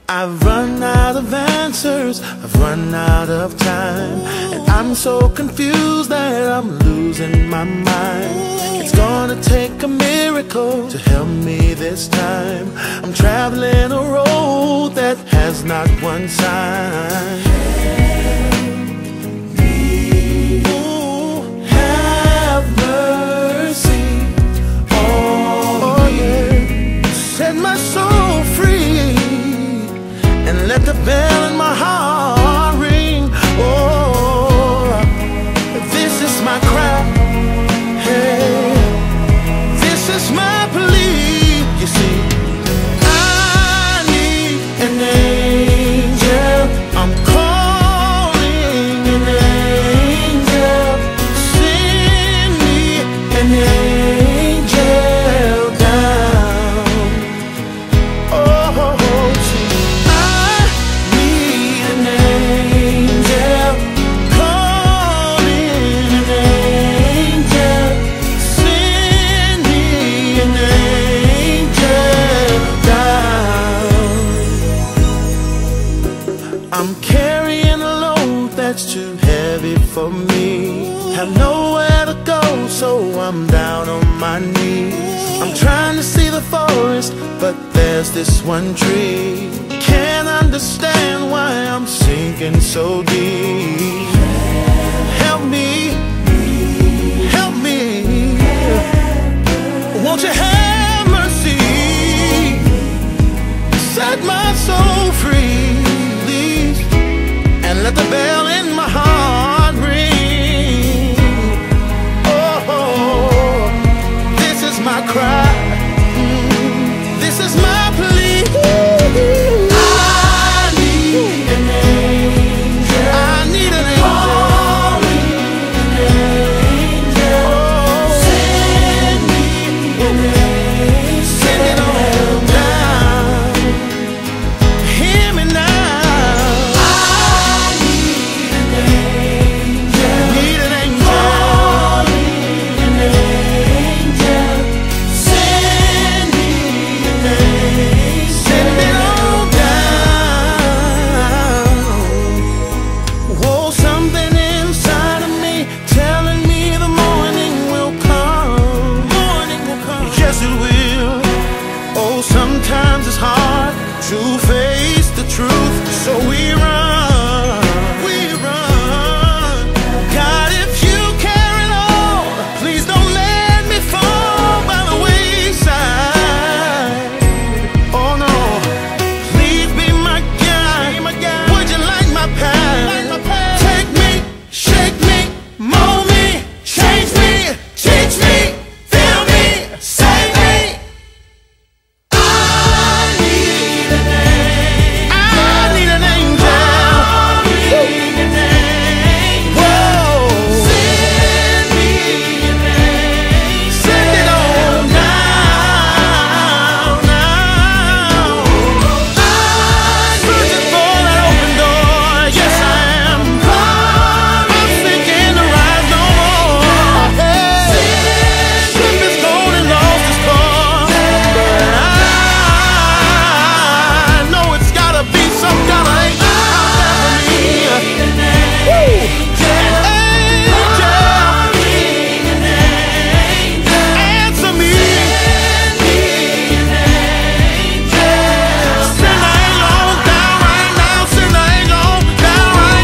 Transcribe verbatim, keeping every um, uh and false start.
I've run out of answers, I've run out of time, and I'm so confused that I'm losing my mind. It's gonna take a miracle to help me this time. I'm traveling a road that has not one sign. Help me, ooh, have mercy on oh, me. Yeah. Set my soul free and let the bell in my heart ring. Oh, this is my cry. Hey, this is my plea. You see, I need an angel. I'm calling an angel. Send me an angel down. Oh, see, I'm carrying a load that's too heavy for me. Have nowhere to go, so I'm down on my knees. I'm trying to see the forest, but there's this one tree. Can't understand why I'm sinking so deep. Help me, help me. Won't you help?